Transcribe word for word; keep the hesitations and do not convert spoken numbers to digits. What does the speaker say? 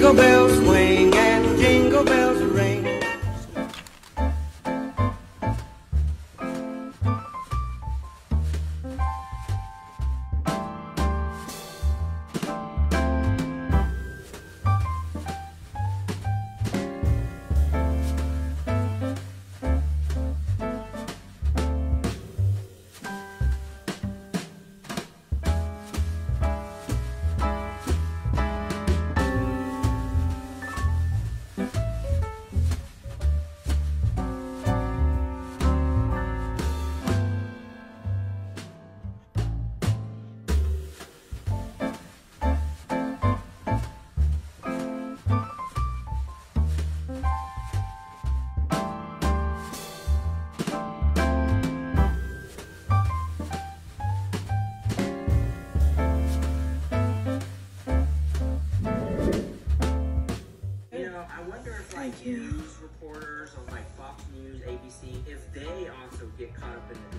Jingle bells swing and jingle bells ring. Like news reporters on like Fox News, A B C, if they also get caught up in the